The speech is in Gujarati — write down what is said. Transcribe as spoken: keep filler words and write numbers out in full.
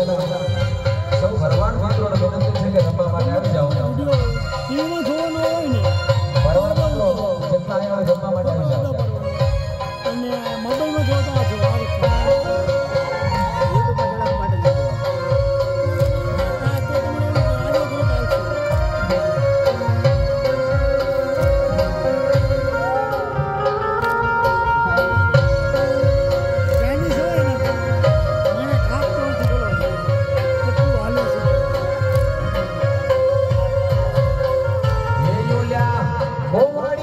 સૌ ભરવાડ મિત્રોને વિનંતી છે કે રમવા માટે આવી જાઓ. ટીવીમાં જોવાનું હોય ને ભરવાડ મિત્રો જેટલા આવ્યા હોય રમવા માટે આવી જાઓ. અને મોબાઈલમાં જોતા હશો આ રીતે. Oh my